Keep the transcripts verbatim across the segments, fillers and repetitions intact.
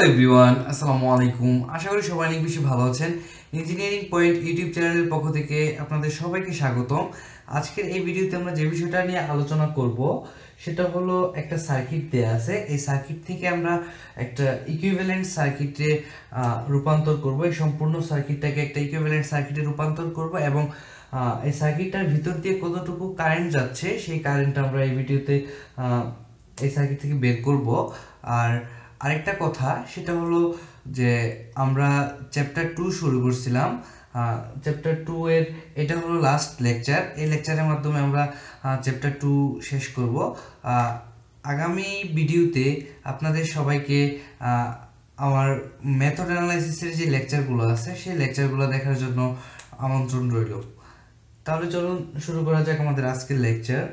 Everyone, আসসালামু আলাইকুম। আশা করি সবাই অনেক বেশি ভালো আছেন। ইঞ্জিনিয়ারিং পয়েন্ট ইউটিউব চ্যানেলের পক্ষ থেকে আপনাদের সবাইকে স্বাগতম। আজকের এই ভিডিওতে আমরা যে বিষয়টা নিয়ে আলোচনা করব সেটা হলো একটা সার্কিট দেয়া আছে। এই সার্কিট থেকে আমরা একটা ইকুইভ্যালেন্ট সার্কিটে রূপান্তর করব। এই সম্পূর্ণ সার্কিটটাকে একটা ইকুইভ্যালেন্ট সার্কিটে রূপান্তর করব এবং আহ, এই সার্কিটটার ভিতর দিয়ে কতটুকু কারেন্ট যাচ্ছে সেই কারেন্টটা আমরা এই ভিডিওতে আহ, এই সার্কিট থেকে বের করব। আর আরেকটা কথা সেটা হলো যে আমরা চ্যাপ্টার টু শুরু করছিলাম। চ্যাপ্টার টু এর এটা হলো লাস্ট লেকচার। এই লেকচারের মাধ্যমে আমরা চ্যাপ্টার টু শেষ করব। আহ, আগামী ভিডিওতে আপনাদের সবাইকে আহ, আমার মেথড অ্যানালাইসিসের যে লেকচারগুলো আছে সেই লেকচারগুলো দেখার জন্য আমন্ত্রণ রইল। তাহলে চলুন শুরু করা যাক আমাদের আজকের লেকচার।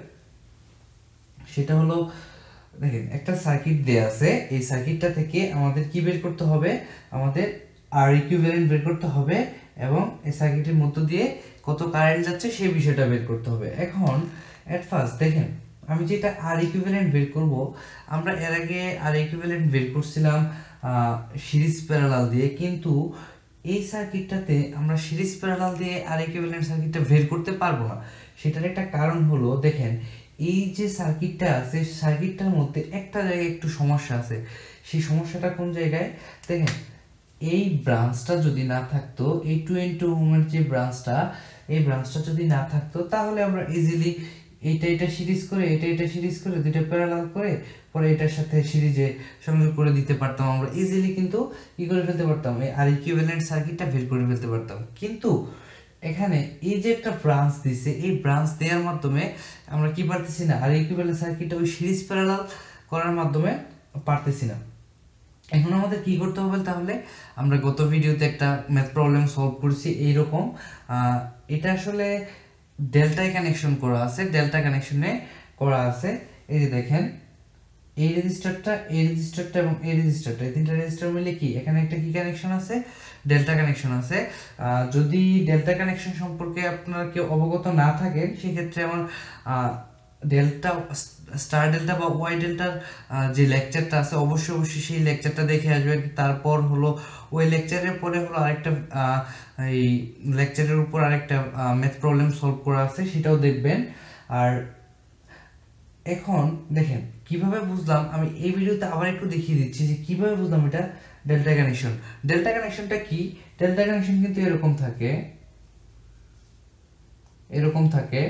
সেটা হলো, দেখেন একটা সার্কিট দেয়া আছে। এই সার্কিটটা থেকে আমাদের কি বের করতে হবে? আমাদের আর ইকুইভ্যালেন্ট বের করতে হবে এবং এই সার্কিটের মধ্য দিয়ে কত কারেন্ট যাচ্ছে সেই বিষয়টা বের করতে হবে। এখন এট ফার্স্ট দেখেন, আমি যেটা আর ইকুইভ্যালেন্ট বের করব, আমরা এর আগে আর ইকুইভ্যালেন্ট বের করছিলাম সিরিজ প্যারালাল দিয়ে, কিন্তু এই সার্কিটটাতে আমরা সিরিজ প্যারালাল দিয়ে আর ইকুইভ্যালেন্ট সার্কিটটা বের করতে পারবো না। সেটার একটা কারণ হলো, দেখেন এই যে সার্কিটটা আছে সার্কিটটার মধ্যে একটা জায়গায় একটু সমস্যা আছে। সেই সমস্যাটা কোন জায়গায়? দেখেন, এই ব্রাঞ্চটা যদি না থাকতো, এই টু ইন্টু ওহমের যে ব্রাঞ্চটা, এই ব্রাঞ্চটা যদি না থাকতো তাহলে আমরা ইজিলি এইটা এটা সিরিজ করে এটা এটা সিরিজ করে দুটো প্যারালাল করে পরে এটার সাথে সিরিজে সংযোগ করে দিতে পারতাম। আমরা ইজিলি কিন্তু কি করে ফেলতে পারতাম, এই আর ইকুইভ্যালেন্ট সার্কিটটা বের করে ফেলতে পারতাম। কিন্তু এখানে এই যে একটা ব্রাঞ্চ দিছে, এই ব্রাঞ্চ দেওয়ার মাধ্যমে আমরা কি পারতেছি না, আর ইকুইভ্যালেন্ট সার্কিটটা ওই সিরিজ প্যারালাল করার মাধ্যমে পারতেছি না। এখন আমাদের কি করতে হবে তাহলে? আমরা গত ভিডিওতে একটা ম্যাথ প্রবলেম সলভ করছি এইরকম। এটা আসলে ডেল্টায় কানেকশন করা আছে, ডেল্টা কানেকশনে করা আছে। এই যে দেখেন, এই রেজিস্টারটা, এই রেজিস্টারটা এবং এই রেজিস্টারটা, এই তিনটা রেজিস্টার মিলে কি এখানে একটা কি কানেকশন আছে? ডেল্টা কানেকশন আছে। যদি ডেল্টা কানেকশন সম্পর্কে আপনারা কেউ অবগত না থাকেন সেক্ষেত্রে আমার ডেল্টা স্টার ডেল্টা বা ওয়াই ডেল্টার যে লেকচারটা আছে অবশ্যই অবশ্যই সেই লেকচারটা দেখে আসবেন। তারপর হলো ওই লেকচারের পরে হলো আরেকটা এই লেকচারের উপর আরেকটা ম্যাথ প্রবলেম সলভ করা আছে, সেটাও দেখবেন। আর এখন দেখেন কিভাবে বুঝলাম, আমি এই ভিডিওতে আবার একটু দেখিয়ে দিচ্ছি যে কিভাবে বুঝলাম এটা ডেল্টা কানেকশন। ডেল্টা কানেকশনটা কি? ডেল্টা কানেকশন কিন্তু এরকম থাকে, এরকম থাকে,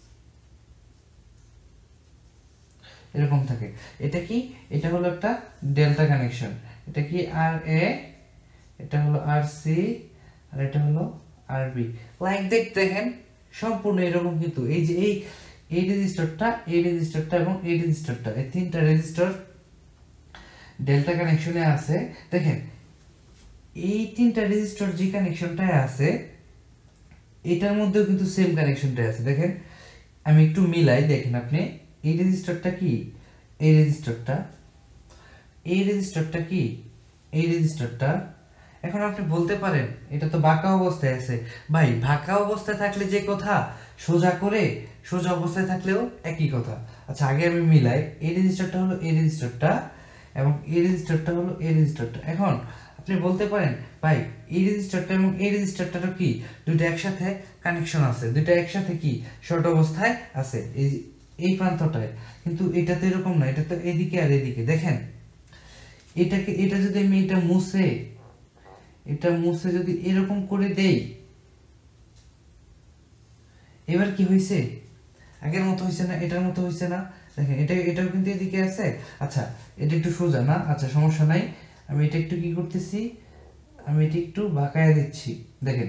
এরকম থাকে। এটা কি? এটা হলো একটা ডেল্টা কানেকশন। এটা কি? আর এ, এটা হলো আর সি, আর এটা হলো আর বি। লাইক দেখতে দেখেন সম্পূর্ণ এরকম, কিন্তু এই যে এই এই রেজিস্টারটা, এই রেজিস্টারটা এবং এই রেজিস্টারটা, এই তিনটা রেজিস্টার ডেল্টা কানেকশনে আছে। দেখেন এই তিনটা রেজিস্টার যে কানেকশনটায় আছে এটার মধ্যেও কিন্তু সেম কানেকশনটাই আছে। দেখেন আমি একটু মিলাই, দেখেন আপনি এই রেজিস্টারটা কি, এই রেজিস্টারটা, এই রেজিস্টারটা কি, এই রেজিস্টারটা। এখন আপনি বলতে পারেন এটা তো বাঁকা অবস্থায় আছে। ভাই বাঁকা অবস্থায় থাকলে যে কথা, সোজা করে সোজা অবস্থায় থাকলেও একই কথা। আচ্ছা আগে আমি মিলাই, এই রেজিস্টারটা হলো এই রেজিস্টারটা এবং এই রেজিস্টারটা হলো এই রেজিস্টারটা। এখন আপনি বলতে পারেন ভাই এই রেজিস্টারটা এবং এই রেজিস্টারটা কি দুটো একসাথে কানেকশন আছে, দুটো একসাথে কি শর্ট অবস্থায় আছে এই এই প্রান্তটায়। কিন্তু এটা তো এরকম না, এটা তো এদিকে আর এদিকে। দেখেন এটাকে, এটা যদি আমি এটা মুছে, এটা মুছে যদি এরকম করে দেই, এবার কি হইছে? আগের মতো হইছে না, এটার মতো হইছে না। দেখেন এটা, এটাও কিন্তু এদিকে আছে। আচ্ছা এটা একটু সোজা না, আচ্ছা সমস্যা নাই, আমি এটা একটু কি করতেছি, আমি এটা একটু বাঁকায়া দিচ্ছি। দেখেন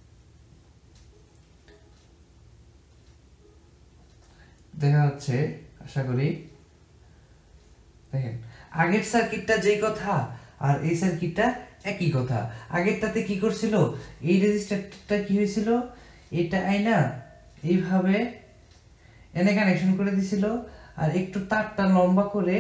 দেখা যাচ্ছে আশা করি। দেখেন আগের সার্কিটটা যেই কথা আর এই সার্কিটটা একই কথা। আগেরটাতে কি করছিল, এই রেজিস্টারটা কি হয়েছিল, এটা আইনা এইভাবে এনে কানেকশন করে দিছিল আর একটু তারটা লম্বা করে,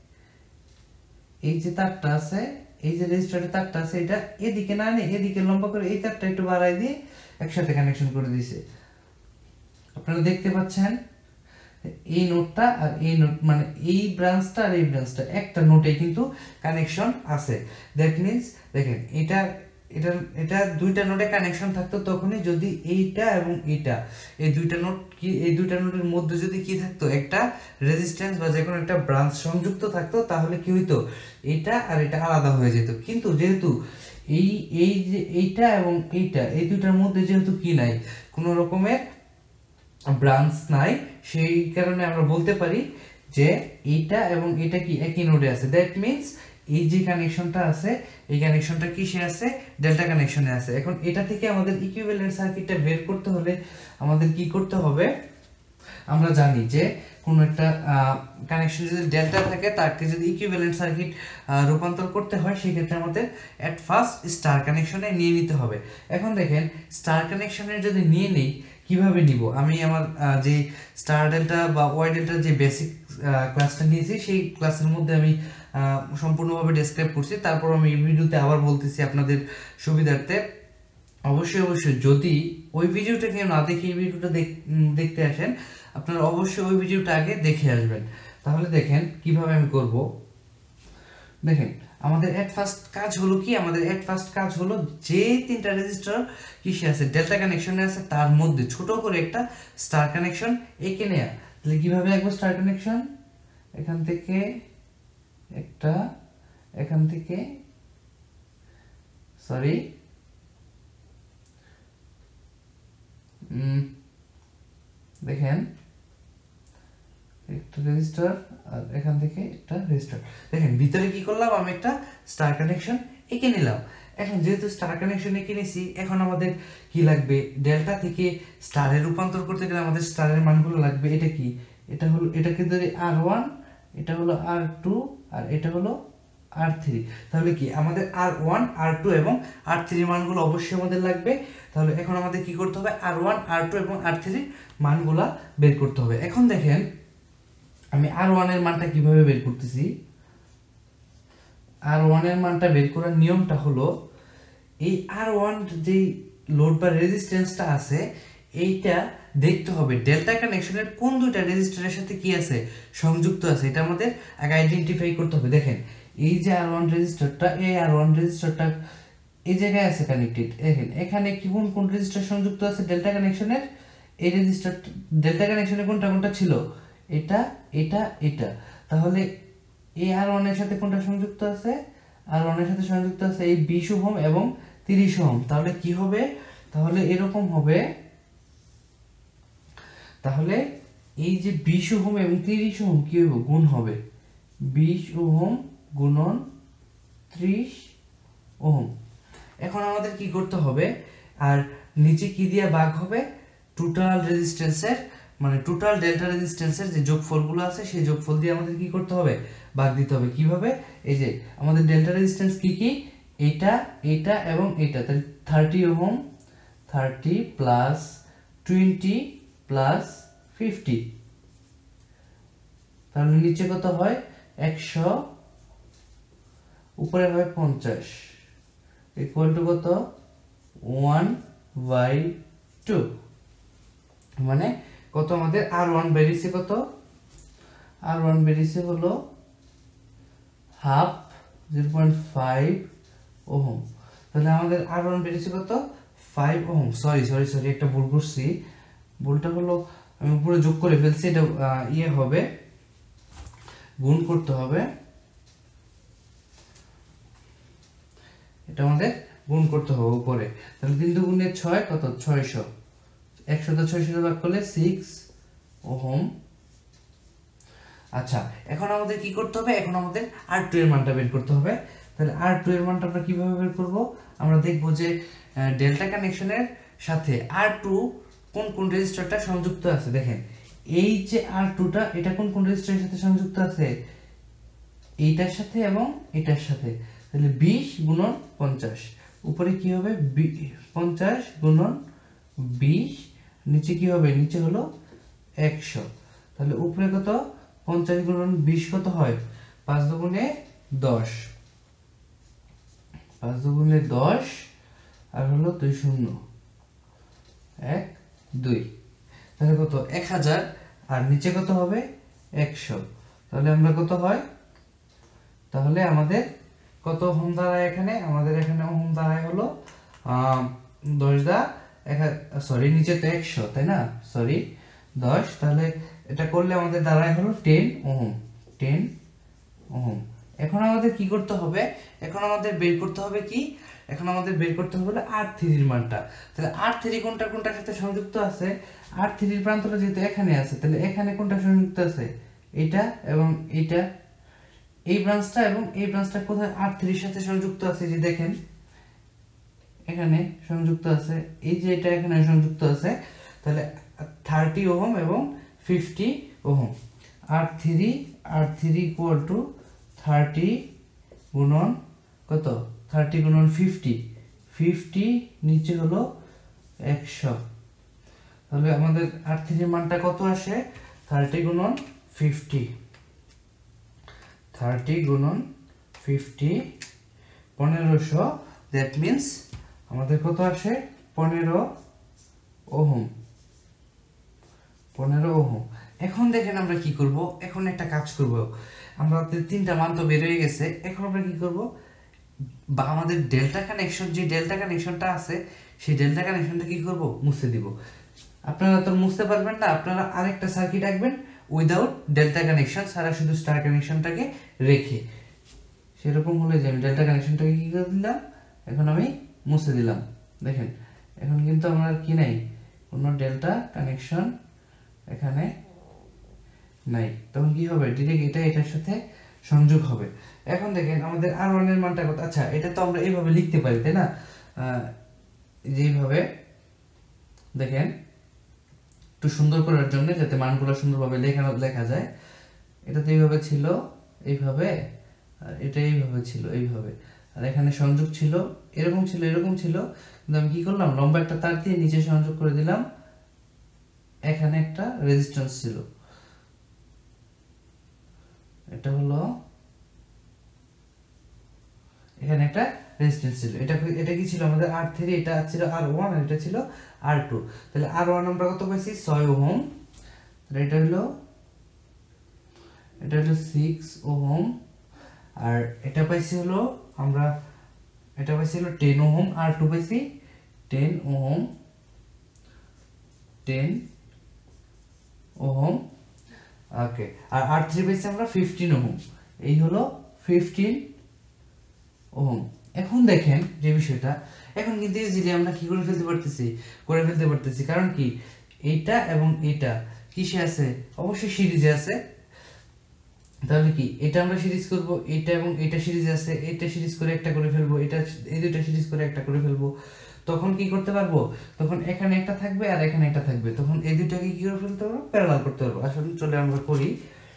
এই যে তারটা আছে, এই যে রেজিস্টারের তারটা আছে এটা এদিকে না নিয়ে এদিকে লম্বা করে এই তারটা একটু বাড়াই দিয়ে একসাথে কানেকশন করে দিয়েছে। আপনারা দেখতে পাচ্ছেন এই নোডটা আর এই নোড মানে এই ব্রাঞ্চটা আর এই ব্রাঞ্চটা একটা নোডে কিন্তু কানেকশন আছে। দ্যাট মিন্স দেখেন এটা এটা এটা দুইটা নোডে কানেকশন থাকতো তখনই যদি এইটা এবং এইটা এই দুইটা নোড কি এই দুইটা নোডের মধ্যে যদি কি থাকতো একটা রেজিস্ট্যান্স বা যে কোনো একটা ব্রাঞ্চ সংযুক্ত থাকতো তাহলে কি হইতো এইটা আর এটা আলাদা হয়ে যেত। কিন্তু যেহেতু এই এই যে এইটা এবং এইটা এই দুইটার মধ্যে যেহেতু কি নাই কোনো রকমের ব্রাঞ্চ নাই, সেই কারণে আমরা বলতে পারি যে এইটা এবং এটা কি একই নোডে আছে। দ্যাট মিন্স এই যে কানেকশনটা আছে এই কানেকশনটা কিসে আছে? ডেল্টা কানেকশনে আছে। এখন এটা থেকে আমাদের ইকুইভ্যালেন্ট সার্কিটটা বের করতে হলে আমাদের কি করতে হবে? আমরা জানি যে কোনো একটা কানেকশন যদি ডেল্টা থাকে তাকে যদি ইকুইভ্যালেন্ট সার্কিট রূপান্তর করতে হয় সেক্ষেত্রে আমাদের এট ফার্স্ট স্টার কানেকশনে নিয়ে নিতে হবে। এখন দেখেন স্টার কানেকশনের যদি নিয়ে নেই কিভাবে নিব? আমি আমার যে স্টার ডেল্টা বা ওয়াই ডেল্টার যে বেসিক ক্লাসটা নিয়েছি সেই ক্লাসের মধ্যে আমি সম্পূর্ণভাবে ডেসক্রাইব করছি, তারপর আমি এই ভিডিওতে আবার বলতেছি আপনাদের সুবিধার্থে। অবশ্যই অবশ্যই যদি ওই ভিডিওটা কেউ না দেখে এই ভিডিওটা দেখতে আসেন আপনারা অবশ্যই ওই ভিডিওটা আগে দেখে আসবেন। তাহলে দেখেন কিভাবে আমি করব। দেখেন আমাদের এট ফার্স্ট কাজ হলো কি? আমাদের এট ফার্স্ট কাজ হলো যে তিনটা রেজিস্টার কিসে আছে ডেল্টা কানেকশনে আছে তার মধ্যে ছোট করে একটা স্টার কানেকশন এঁকে নেয়া। তাহলে কিভাবে আঁকবো স্টার কানেকশন? এখান থেকে একটা, এখান থেকে সরি দেখেন একটা রেজিস্টার আর এখান থেকে একটা রেজিস্টার। দেখেন ভিতরে কি করলাম? আমি একটা স্টার কানেকশন এঁকে নিলাম। এখন যেহেতু স্টার কানেকশন এঁকে নিছি এখন আমাদের কি লাগবে? ডেল্টা থেকে স্টারে রূপান্তর করতে গেলে আমাদের স্টারের মানগুলো লাগবে। এটা কি? এটা হলো এটাকে ধরি আর ওয়ান, এটা হলো আর টু আর এটা হলো আর থ্রি। তাহলে কি আমাদের আর ওয়ান আর টু এবং আর থ্রি মানগুলো অবশ্যই আমাদের লাগবে। তাহলে এখন আমাদের কি করতে হবে? আর ওয়ান আর টু এবং আর থ্রি মানগুলা বের করতে হবে। এখন দেখেন আমি আর ওয়ান এর মানটা কিভাবে বের করতেছি? আর ওয়ান এর মানটা বের করার নিয়মটা হলো এই আর ওয়ান যে লোড বা রেজিস্ট্যান্সটা আছে এইটা দেখতে হবে ডেল্টা কানেকশনের কোন দুইটা রেজিস্টরের সাথে কি আছে সংযুক্ত আছে, এটা আমাদের আগে আইডেন্টিফাই করতে হবে। দেখেন এই যে আর ওয়ান রেজিস্টারটা, এই আর ওয়ান রেজিস্টারটা এই জায়গায় আছে কানেক্টেড। দেখেন এখানে কি কোন কোন রেজিস্টার সংযুক্ত আছে ডেল্টা কানেকশনের? এই রেজিস্টার ডেল্টা কানেকশনে কোনটা কোনটা ছিল? এটা এটা এটা। তাহলে এই আর ওয়ান এর সাথে কোনটা সংযুক্ত আছে? আর ওয়ান এর সাথে সংযুক্ত আছে এই বিশ ওহম এবং তিরিশ ওহম। তাহলে কি হবে? তাহলে এরকম হবে, তাহলে এই যে বিশ ওহম এবং তিরিশ ওহম কি হবে? গুণ হবে। বিশ ওহম গুণন ত্রিশ ওহম। এখন আমাদের কি করতে হবে? আর নিচে কি দিয়ে ভাগ হবে? টোটাল রেজিস্ট্যান্সের মানে টোটাল ডেল্টা রেজিস্ট্যান্সের যে যোগফলগুলো আছে সেই যোগফল দিয়ে আমাদের কি করতে হবে? ভাগ দিতে হবে। কিভাবে? এই যে আমাদের ডেল্টা রেজিস্ট্যান্স কি কি? এটা এটা এবং এটা। তাহলে thirty ohm, thirty plus twenty plus fifty, তাহলে নিচে কত হয়? একশো, উপরে হয় পঞ্চাশ, ইকুয়াল টু কত? One by two. মানে কত আমাদের আর ওয়ান বেরিয়েছে? কত? আর ওয়ান বেরিয়েছে হলো half, zero point five ohm. তাহলে আমাদের আর ওয়ান বেরিয়েছে কত? Five ohm. Sorry sorry sorry একটা ভুল করছি। ভুলটা হলো আমি উপরে যোগ করে ফেলছি, এটা ইয়ে হবে, গুণ করতে হবে। এটা আমাদের গুণ করতে হবে উপরে। তাহলে তিন দুগুণে ছয়, কত? ছয়শো। একশো তো ছয়শো ভাগ করলে সিক্স ওহম। আচ্ছা এখন আমাদের কি করতে হবে? এখন আমাদের আর টু এর মানটা বের করতে হবে। তাহলে আর টু এর মানটা আমরা কিভাবে বের করব? আমরা দেখব যে ডেল্টা কানেকশনের সাথে আর টু কোন কোন রেজিস্টারটা সংযুক্ত আছে। দেখেন এই যে আর টু টা এটা কোন কোন রেজিস্টারের সাথে সংযুক্ত আছে? এইটার সাথে এবং এটার সাথে। তাহলে বিশ গুণন পঞ্চাশ, উপরে কি হবে? পঞ্চাশ গুণন বিশ, নিচে কি হবে? নিচে হলো একশো। তাহলে উপরে কত? পঞ্চাশ গুণন বিশ কত হয়? পাঁচ দুগুণে দশ, পাঁচ দুগুণে দশ আর হলো দুই শূন্য এক দুই। তাহলে কত? এক হাজার আর নিচে কত হবে একশো। তাহলে আমরা কত হয়, তাহলে আমাদের কত ওহম দাঁড়ায় এখানে, আমাদের এখানে ওহম দাঁড়ায় হলো দশ দা সরি নিচে তো একশো তাই না, সরি দশ, তাহলে এটা করলে আমাদের দাঁড়ায় হলো টেন ওহম, টেন ওহম। এখন আমাদের কি করতে হবে, এখন আমাদের বের করতে হবে কি, এখন আমাদের বের করতে হবে আর থ্রির মানটা। তাহলে আর থ্রি কোনটা কোনটার সাথে সংযুক্ত আছে, আর থ্রির প্রান্তটা যেহেতু এখানে আছে, তাহলে এখানে কোনটা সংযুক্ত আছে, এটা এবং এটা, এই ব্রাঞ্চটা এবং এই ব্রাঞ্চটা কোথায় আর থ্রির সাথে সংযুক্ত আছে, যে দেখেন এখানে সংযুক্ত আছে, এই যে এটা এখানে সংযুক্ত আছে। তাহলে থার্টি ওহম এবং fifty ohm, R three R three equal to thirty গুণন কত, থার্টি গুণন ফিফটি, ফিফটি নিচে হলো একশো। তাহলে আমাদের আর থ্রির মানটা কত আসে, থার্টি গুণন ফিফটি, থার্টি গুণন ফিফটি পনেরোশো, দ্যাট মিন্স আমাদের কত আসে পনেরো ওহম, পনেরো ওহম। এখন দেখেন আমরা কি করব, এখন একটা কাজ করব, আমরা তিনটা মান তো বের হয়ে গেছে, এখন আমরা কি করব, বা আমাদের ডেল্টা কানেকশন, যে ডেল্টা কানেকশনটা আছে সেই ডেল্টা কানেকশনটা কি করব, মুছে দিব। আপনারা তো মুছতে পারবেন না, আপনারা আরেকটা সার্কিট আঁকবেন উইদাউট ডেল্টা কানেকশন, সারা শুধু স্টার কানেকশনটাকে রেখে। সেরকম হলে যে আমি ডেল্টা কানেকশনটাকে কি করে দিলাম, এখন আমি মুছে দিলাম। দেখেন এখন কিন্তু আমার কি নাই, কোনো ডেল্টা কানেকশন এখানে নাই, তখন কি হবে, ডিরেক্ট এটা এটার সাথে সংযোগ হবে। এখন দেখেন আমাদের আর ওয়ান এর মানটা কত, আচ্ছা এটা তো আমরা এইভাবে লিখতে পারি তাই না, যেভাবে দেখেন একটু সুন্দর করার জন্য, যাতে মানগুলো সুন্দরভাবে লেখা লেখা যায়, এটা তো এইভাবে ছিল এইভাবে, আর এটা এইভাবে ছিল এইভাবে, আর এখানে সংযোগ ছিল এরকম ছিল এরকম ছিল, কিন্তু আমি কি করলাম, লম্বা একটা তার দিয়ে নিচে সংযোগ করে দিলাম, এখানে একটা রেজিস্ট্যান্স ছিল, এটা হলো এখানে একটা রেজিস্ট্যান্স ছিল, এটা এটা কি ছিল আমাদের আর থ্রি, এটা ছিল আর ওয়ান, আর এটা ছিল আর টু। তাহলে আর ওয়ান আমরা কত পাইছি ছয় ওহম, তাহলে এটা হলো এটা হলো সিক্স ওহম, আর এটা পাইছি হলো আমরা, এটা পাইছি হলো টেন ওহম, আর টু পাইছি ten ohm, ten ohm, okay, আর আর থ্রি পাইছি আমরা ফিফটিন ওহম, এই হলো ফিফটিন ওহম। এখন দেখেন যে বিষয়টা, এখন কিন্তু ইজিলি আমরা কি করে ফেলতে পারতেছি, করে ফেলতে পারতেছি, কারণ কি এইটা এবং এটা কিসে আছে, অবশ্যই সিরিজে আছে। তাহলে কি এটা আমরা সিরিজ করব, এটা এবং এটা সিরিজে আছে, এটা সিরিজ করে একটা করে ফেলবো, এটা এই দুটো সিরিজ করে একটা করে ফেলবো, তখন কি করতে পারবো, তখন এখানে একটা থাকবে আর এখানে একটা থাকবে, তখন এই দুটাকে কি করে ফেলতে পারবো, প্যারালাল করতে পারবো। আসলে চলে আমরা করি,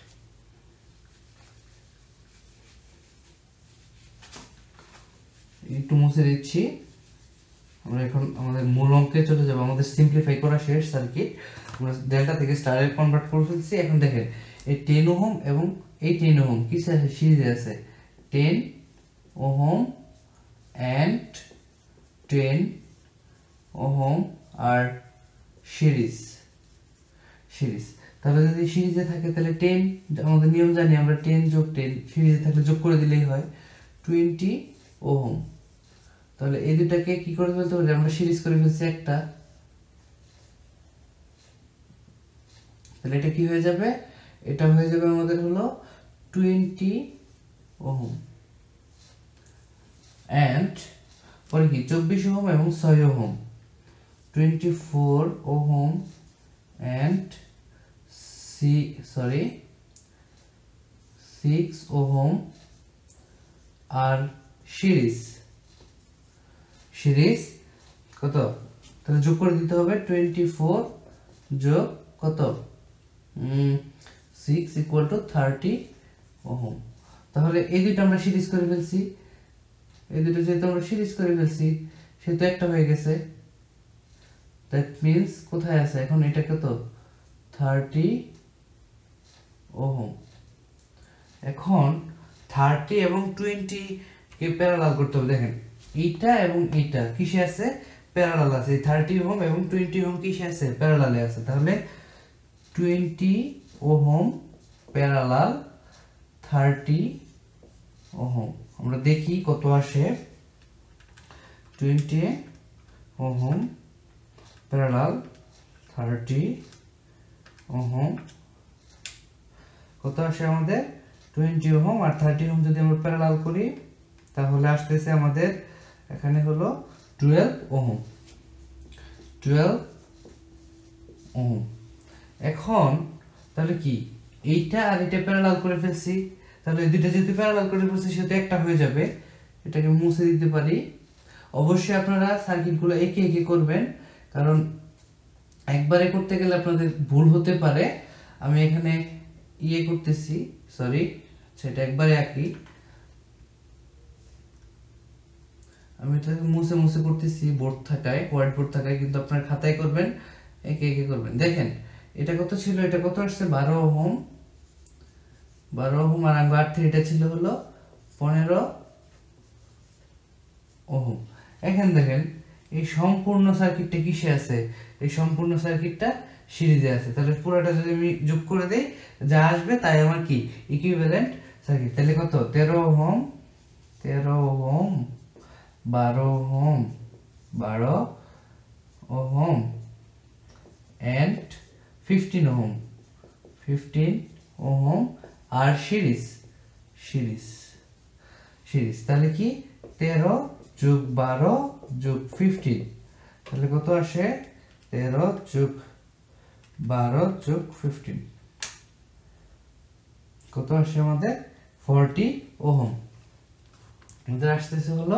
একটু মুছে দিচ্ছি, আমরা এখন আমাদের মূল অঙ্কে চলে যাব, আমাদের সিম্পলিফাই করা শেষ সার্কিট, আমরা ডেল্টা থেকে স্টারে কনভার্ট করে ফেলছি। এখন দেখেন এই টেন ওহম এবং এই টেন ওহম কিসে আছে, সিরিজে আছে, ten ohm and ten ohm are series, series, তাহলে যদি সিরিজে থাকে তাহলে টেন, আমাদের নিয়ম জানি আমরা, টেন যোগ টেন, সিরিজে থাকলে যোগ করে দিলেই হয় টোয়েন্টি ওহম। তাহলে এই দুটাকে কি করে ফেলতে পারি, আমরা সিরিজ করে ফেলছি একটা, তাহলে এটা কি হয়ে যাবে, এটা হয়ে যাবে আমাদের হলো টোয়েন্টি ওহম এন্ড পরে কি চব্বিশ ওহম এবং ছয় ohm, twenty four ohm and সি sorry six ohm are series, series কত, তাহলে যোগ করে দিতে হবে টোয়েন্টি ফোর যোগ কত six equal to thirty ohm. তাহলে এই দুটো আমরা সিরিজ করে ফেলছি, এই দুটো যেহেতু আমরা সিরিজ করে ফেলছি সেহেতু একটা হয়ে গেছে, দ্যাট মিন্স কোথায় আছে এখন, এটা কত থার্টি ওহম। এখন থার্টি এবং টোয়েন্টি কে প্যারালাল করতে হবে, দেখেন এইটা এবং এইটা কিসে আছে, প্যারালাল আছে, থার্টি ওহম এবং টোয়েন্টি ওহম কিসে আছে, প্যারালালে আছে। তাহলে twenty ohm parallel thirty ohm. আমরা দেখি কত আসে। Twenty ohm parallel thirty ohm কত আসে আমাদের? টোয়েন্টি ওহম আর থার্টি ওহম যদি আমরা প্যারালাল করি তাহলে আসতেছে আমাদের এখানে হলো টুয়েলভ ওহম। Twelve ohm. এখন তাহলে কি এইটা আর এটা প্যারালাল করে ফেলছি, তাহলে দুইটা যেহেতু প্যারালাল করে ফেলছি সেটা একটা হয়ে যাবে, এটাকে মুছে দিতে পারি। অবশ্যই আপনারা সার্কিটগুলো একে একে করবেন, কারণ একবারে করতে গেলে আপনাদের ভুল হতে পারে। আমি এখানে ইয়ে করতেছি, সরি, সেটা একবারে একই, আমি এটা মুছে মুছে করতেছি বোর্ড থাকায়, হোয়াইট বোর্ড থাকায়, কিন্তু আপনার খাতায় করবেন, একে একে করবেন। দেখেন এটা কত ছিল, এটা কত আসছে বারো ওহম, বারো ওহম, আর আর থ্রিটা ছিল হলো পনেরো ওহম। এখন দেখেন এই সম্পূর্ণ সার্কিটটা কিসে আছে? এই সম্পূর্ণ সার্কিটটা সিরিজে আছে। তাহলে পুরোটা যদি আমি যোগ করে দেই যা আসবে তাই আমার কি ইকুইভ্যালেন্ট সার্কিট। তাহলে কত? তেরো ওহম, তেরো ওহম, বারো ওহম, বারো ohm and fifteen ohm, fifteen ohm, are series series series তাহলে কি তেরো যোগ বারো যোগ ফিফটিন, তাহলে কত আসে? তেরো যোগ বারো যোগ ফিফটিন কত আসে আমাদের? Forty ohm. আমাদের আসতেছে হলো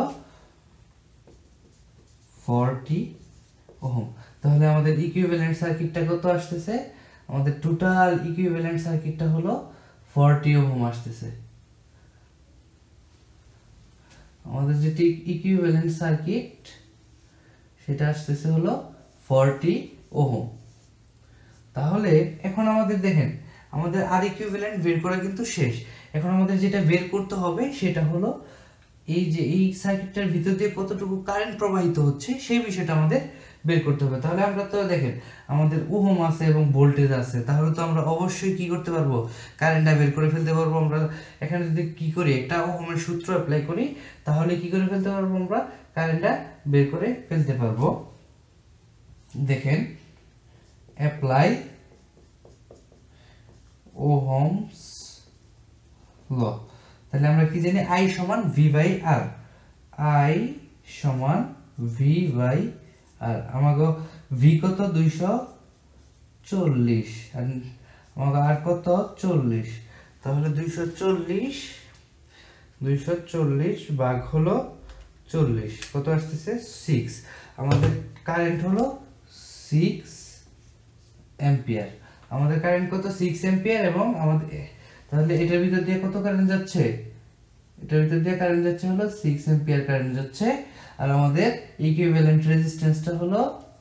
ফর্টি ওহম। তাহলে আমাদের ইকুইভ্যালেন্ট সার্কিটটা কত আসতেছে? আমাদের টোটাল ইকুইভ্যালেন্ট সার্কিটটা হলো ফর্টি ওহম আসতেছে। আমাদের যেটি ইকুইভ্যালেন্ট সার্কিট সেটা আসতেছে হলো ফর্টি ওহম। তাহলে এখন আমাদের দেখেন আমাদের আর ইকুইভ্যালেন্ট বের করা কিন্তু শেষ। এখন আমাদের যেটা বের করতে হবে সেটা হলো এই যে এই সার্কিটটার ভিতর দিয়ে কতটুকু কারেন্ট প্রবাহিত হচ্ছে সেই বিষয়টা আমাদের বের করতে হবে। তাহলে আমরা তো দেখেন আমাদের ওহম আছে এবং ভোল্টেজ আছে, তাহলে তো আমরা অবশ্যই কি করতে পারবো? কারেন্টটা বের করে ফেলতে পারবো। আমরা এখানে যদি কি করি একটা ওহমের সূত্র অ্যাপ্লাই করি তাহলে কি করে ফেলতে পারবো? আমরা কারেন্টটা বের করে ফেলতে পারবো। দেখেন অ্যাপ্লাই ওহমস ল। তাহলে আমরা কি জানি? I সমান V বাই R, I সমান V বাই R। আমাগো V কত? দুইশো চল্লিশ, আর আমাগো R কত? চল্লিশ। তাহলে দুইশো চল্লিশ দুইশো চল্লিশ ভাগ হলো চল্লিশ কত আসতেছে? সিক্স। আমাদের কারেন্ট হলো সিক্স অ্যাম্পিয়ার। আমাদের কারেন্ট কত? Six ampere. এবং আমাদের তাহলে এটার ভিতর দিয়ে কত কারেন্ট যাচ্ছে? এটার ভিতর দিয়ে কারেন্ট যাচ্ছে হলো সিক্স অ্যাম্পিয়ার কারেন্ট যাচ্ছে। আর আমাদের ইকুইভ্যালেন্ট রেজিস্ট্যান্সটা হলো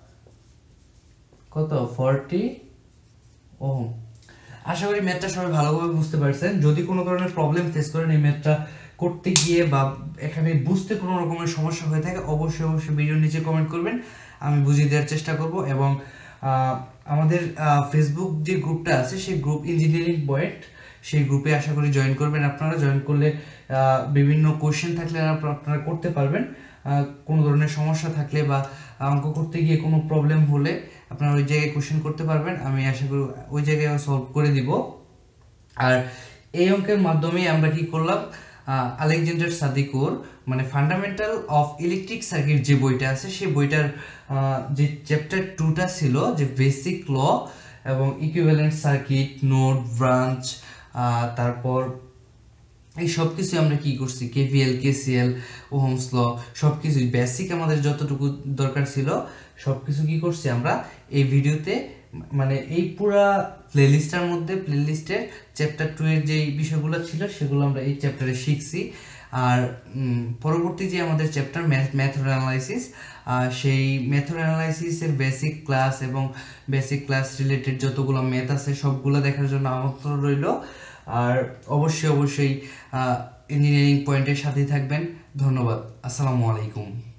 কত? Forty ohm. আশা করি ম্যাথটা সবাই ভালোভাবে বুঝতে পারছেন। যদি কোনো ধরনের প্রবলেম ফেস করেন এই ম্যাথটা করতে গিয়ে বা এখানে বুঝতে কোনো রকমের সমস্যা হয়ে থাকে অবশ্যই অবশ্যই ভিডিওর নিচে কমেন্ট করবেন, আমি বুঝিয়ে দেওয়ার চেষ্টা করব। এবং আমাদের ফেসবুক যে গ্রুপটা আছে সেই গ্রুপ ইঞ্জিনিয়ারিং পয়েন্ট, সেই গ্রুপে আশা করি জয়েন করবেন। আপনারা জয়েন করলে বিভিন্ন কোশ্চেন থাকলে আপনারা করতে পারবেন। কোনো ধরনের সমস্যা থাকলে বা অঙ্ক করতে গিয়ে কোনো প্রবলেম হলে আপনারা ওই জায়গায় কোশ্চেন করতে পারবেন, আমি আশা করি ওই জায়গায় সলভ করে দিব। আর এই অঙ্কের মাধ্যমে আমরা কি করলাম? আলেকজান্ডার সাদিকুর মানে ফান্ডামেন্টাল অফ ইলেকট্রিক সার্কিট যে বইটা আছে সেই বইটার যে চ্যাপ্টার টুটা ছিল যে বেসিক ল এবং ইকুইভ্যালেন্ট সার্কিট, নোড, ব্রাঞ্চ, তারপর এই সব কিছু আমরা কি করছি? কেভিএল, কেসিএল, ওহমস ল সবকিছু বেসিক আমাদের যতটুকু দরকার ছিল সবকিছু কি করছি আমরা এই ভিডিওতে, মানে এই পুরা প্লেলিস্টের মধ্যে প্লেলিস্টে চ্যাপ্টার টু এর যে বিষয়গুলো ছিল সেগুলো আমরা এই চ্যাপ্টারে শিখছি। আর পরবর্তী যে আমাদের চ্যাপ্টার ম্যাথ মেথড অ্যানালাইসিস, সেই মেথড অ্যানালাইসিসের বেসিক ক্লাস এবং বেসিক ক্লাস রিলেটেড যতগুলো ম্যাথ আছে সবগুলো দেখার জন্য আমন্ত্রণ রইল। আর অবশ্যই অবশ্যই ইঞ্জিনিয়ারিং পয়েন্টের সাথেই থাকবেন। ধন্যবাদ। আসসালামু আলাইকুম।